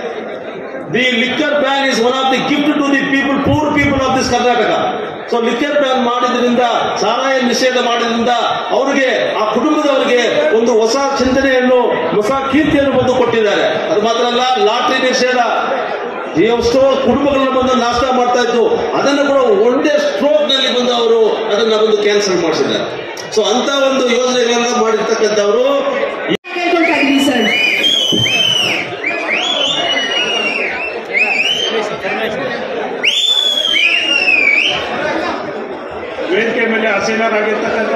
The liquor ban is one of the gift to the people, poor people of this Karnataka. So liquor ban ಮಾಡಿದ್ರಿಂದ, ಸಾರಾಯ ನಿಷೇಧ ಮಾಡಿದ್ರಿಂದ ಅವರಿಗೆ, ಆ ಕುಟುಂಬದವರಿಗೆ ಒಂದು ಹೊಸ ಚಿಂತನೆಯನ್ನು, ಹೊಸ ಕೀರ್ತಿಯನ್ನು ಬಂದು ಕೊಟ್ಟಿದ್ದಾರೆ. ಅದು ಮಾತ್ರ ಅಲ್ಲ, ಲಾಟ್ರಿ ನಿಷೇಧ ಎಷ್ಟೋ ಕುಟುಂಬಗಳನ್ನ ಬಂದು ನಾಶ ಮಾಡ್ತಾ ಇತ್ತು, ಅದನ್ನು ಕೂಡ ಒಂದೇ ಸ್ಟ್ರೋಕ್ ನಲ್ಲಿ ಬಂದು ಅವರು ಅದನ್ನ ಬಂದು ಕ್ಯಾನ್ಸಲ್ ಮಾಡಿಸಿದ್ದಾರೆ. ಸೊ ಅಂತ ಒಂದು ಯೋಜನೆಗಳನ್ನ ಮಾಡಿರ್ತಕ್ಕಂಥವರು ಸರ್. ವೇದಿಕೆ ಮೇಲೆ ಆಸೀನರಾಗಿರ್ತಕ್ಕಂಥ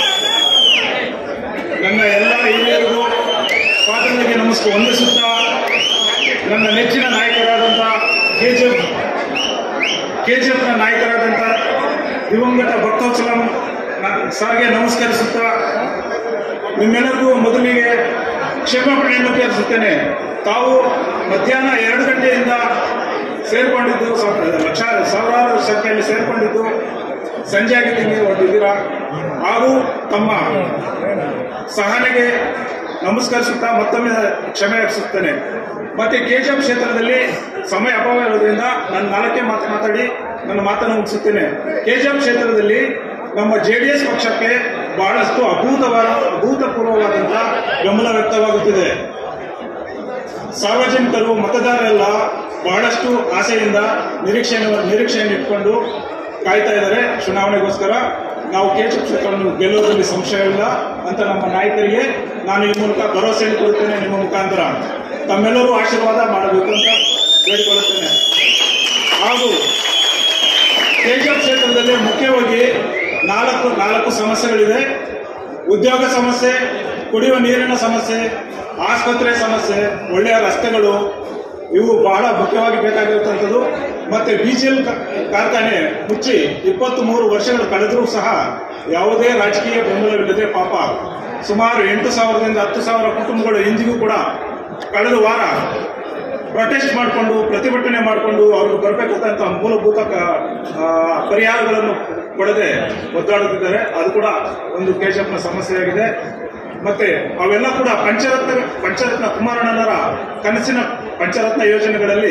ನನ್ನ ಎಲ್ಲ ಹಿರಿಯರಿಗೂ ಪಾತ್ರರಿಗೆ ನಮಸ್ಕಾರ ವಂದಿಸುತ್ತಾ, ನನ್ನ ನೆಚ್ಚಿನ ನಾಯಕರಾದಂಥ ಕೆಜಿಎಫ್ ಕೆಜಿಎಫ್ನ ನಾಯಕರಾದಂಥ ದಿವಂಗತ ಭಕ್ತವತ್ಸಲಂ ಸರ್ಗೆ ನಮಸ್ಕರಿಸುತ್ತಾ, ನಿಮ್ಮೆಲ್ಲರಿಗೂ ಮೊದಲಿಗೆ ಕ್ಷಮಾಪಣೆಯನ್ನು ಕೇಳಿಸುತ್ತೇನೆ. ತಾವು ಮಧ್ಯಾಹ್ನ ಎರಡು ಗಂಟೆಯಿಂದ ಸೇರ್ಕೊಂಡಿದ್ದು, ಲಕ್ಷ ಸಾವಿರಾರು ಸಂಖ್ಯೆಯಲ್ಲಿ ಸೇರ್ಕೊಂಡಿದ್ದು ಸಂಜೆ ಆಗಿದ್ದೀನಿ ಹೊರಟಿದ್ದೀರಾ. ಹಾಗೂ ತಮ್ಮ ಸಹನೆಗೆ ನಮಸ್ಕರಿಸುತ್ತಾ ಮತ್ತೊಮ್ಮೆ ಕ್ಷಮೆ ಯಾಚಿಸುತ್ತೇನೆ. ಮತ್ತೆ ಕೆಜಿಎಫ್ ಕ್ಷೇತ್ರದಲ್ಲಿ ಸಮಯ ಅಭಾವ ಇರೋದ್ರಿಂದ ನಾನು ನಾಲ್ಕೇ ಮಾತು ಮಾತಾಡಿ ನನ್ನ ಮಾತನ್ನು ಮುಗಿಸುತ್ತೇನೆ. ಕೆಜಿಎಫ್ ಕ್ಷೇತ್ರದಲ್ಲಿ ನಮ್ಮ ಜೆಡಿಎಸ್ ಪಕ್ಷಕ್ಕೆ ಬಹಳಷ್ಟು ಅಭೂತವಾದ ಅಭೂತಪೂರ್ವವಾದಂತಹ ಬೆಂಬಲ ವ್ಯಕ್ತವಾಗುತ್ತಿದೆ. ಸಾರ್ವಜನಿಕರು, ಮತದಾರರೆಲ್ಲ ಬಹಳಷ್ಟು ಆಸೆಯಿಂದ ನಿರೀಕ್ಷೆ ನಿರೀಕ್ಷೆಯನ್ನು ಇಟ್ಕೊಂಡು ಕಾಯ್ತಾ ಇದ್ದಾರೆ ಚುನಾವಣೆಗೋಸ್ಕರ. ನಾವು ಕೆಜಿಎಫ್ ಕ್ಷೇತ್ರವನ್ನು ಗೆಲ್ಲುವುದರಲ್ಲಿ ಸಂಶಯವಿಲ್ಲ ಅಂತ ನಮ್ಮ ನಾಯಕರಿಗೆ ನಾನು ಈ ಮೂಲಕ ಭರವಸೆಯನ್ನು ಕೊಡುತ್ತೇನೆ. ನಿಮ್ಮ ಮುಖಾಂತರ ತಮ್ಮೆಲ್ಲರೂ ಆಶೀರ್ವಾದ ಮಾಡಬೇಕು ಅಂತ ಬೇಡಿಕೊಳ್ಳುತ್ತೇನೆ. ಹಾಗೂ ಕೆಜಿಎಫ್ ಕ್ಷೇತ್ರದಲ್ಲಿ ಮುಖ್ಯವಾಗಿ ನಾಲ್ಕು ನಾಲ್ಕು ಸಮಸ್ಯೆಗಳಿದೆ. ಉದ್ಯೋಗ ಸಮಸ್ಯೆ, ಕುಡಿಯುವ ನೀರಿನ ಸಮಸ್ಯೆ, ಆಸ್ಪತ್ರೆ ಸಮಸ್ಯೆ, ಒಳ್ಳೆಯ ರಸ್ತೆಗಳು, ಇವು ಬಹಳ ಮುಖ್ಯವಾಗಿ ಬೇಕಾಗಿರುವಂಥದ್ದು. ಮತ್ತೆ ಬಿಜಿಎಲ್ ಕಾರ್ಖಾನೆ ಮುಚ್ಚಿ ಇಪ್ಪತ್ತ್ ಮೂರು ವರ್ಷಗಳು ಕಳೆದರೂ ಸಹ ಯಾವುದೇ ರಾಜಕೀಯ ಬೆಂಬಲವಿಲ್ಲದೆ ಪಾಪ ಸುಮಾರು ಎಂಟು ಸಾವಿರದಿಂದ ಹತ್ತು ಸಾವಿರ ಕುಟುಂಬಗಳು ಇಂದಿಗೂ ಕೂಡ ಕಳೆದ ವಾರ ಪ್ರೊಟೆಸ್ಟ್ ಮಾಡಿಕೊಂಡು ಪ್ರತಿಭಟನೆ ಮಾಡಿಕೊಂಡು ಅವ್ರಿಗೆ ಬರಬೇಕಾದಂಥ ಮೂಲಭೂತ ಪರಿಹಾರಗಳನ್ನು ಕೊಡದೆ ಒದ್ದಾಡುತ್ತಿದ್ದಾರೆ. ಅದು ಕೂಡ ಒಂದು ಕೆಜಿಎಫ್ನ ಸಮಸ್ಯೆಯಾಗಿದೆ. ಮತ್ತೆ ಅವೆಲ್ಲ ಕೂಡ ಪಂಚರತ್ನ ಪಂಚರತ್ನ ಕುಮಾರಣ್ಣನವರ ಕನಸಿನ ಪಂಚರತ್ನ ಯೋಜನೆಗಳಲ್ಲಿ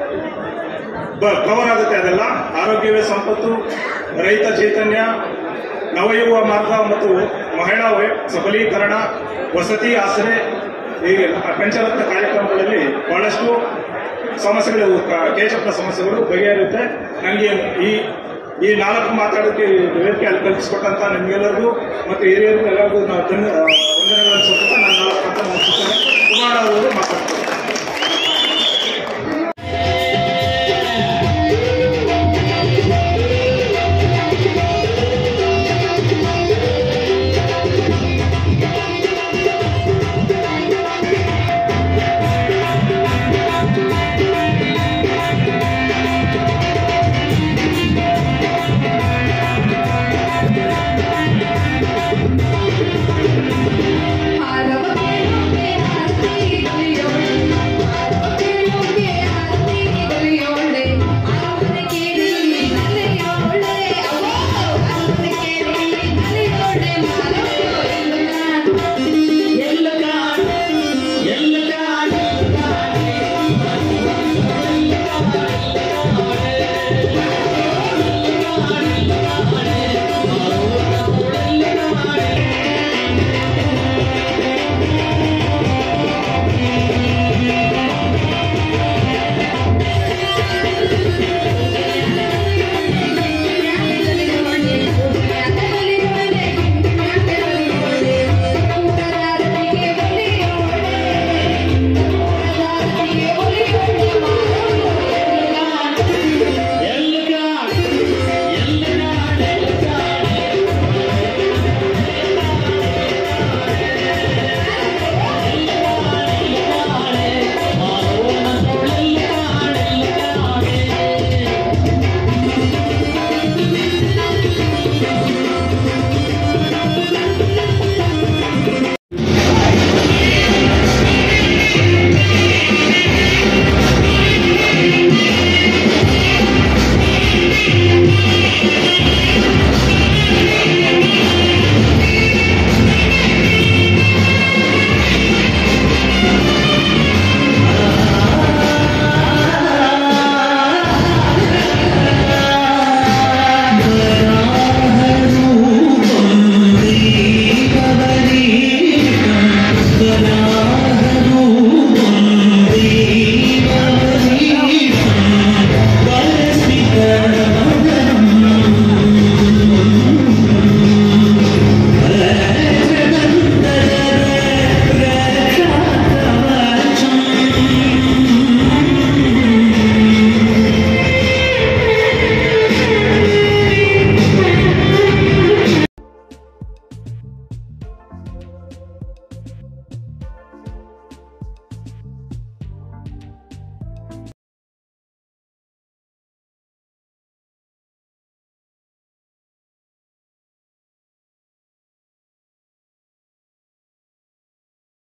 ಕವರ್ ಆಗುತ್ತೆ. ಅದೆಲ್ಲ ಆರೋಗ್ಯವೇ ಸಂಪತ್ತು, ರೈತ ಚೈತನ್ಯ, ನವಯುವ ಮಾರ್ಗ ಮತ್ತು ಮಹಿಳಾ ಸಬಲೀಕರಣ, ವಸತಿ ಆಸರೆ, ಹೀಗೆ ಪಂಚರತ್ನ ಕಾರ್ಯಕ್ರಮಗಳಲ್ಲಿ ಬಹಳಷ್ಟು ಸಮಸ್ಯೆಗಳು ಕೆಜಿಎಫ್ನ ಸಮಸ್ಯೆಗಳು ಬಗೆಹರಿಯುತ್ತೆ. ನನಗೆ ಈ ಈ ನಾಲ್ಕು ಮಾತಾಡೋಕ್ಕೆ ವೇದಿಕೆ ಅಲ್ಲಿ ಕಲ್ಪಿಸಿಕೊಟ್ಟಂತ ನಿಮಗೆಲ್ಲರಿಗೂ ಮತ್ತು ಹಿರಿಯರಿಗೂ ಎಲ್ಲರಿಗೂ ನಾವು ಧನ್ಯ ವಂದನೆಗಳನ್ನು ಸಲ್ಲಿಸುತ್ತಾ ನಾನು ನಾಲ್ಕು ಮಾತನ್ನು ಮುಗಿಸುತ್ತೇನೆ. ಕುಮಾರ ಅವರು ಮಾತಾಡ್ತಾರೆ.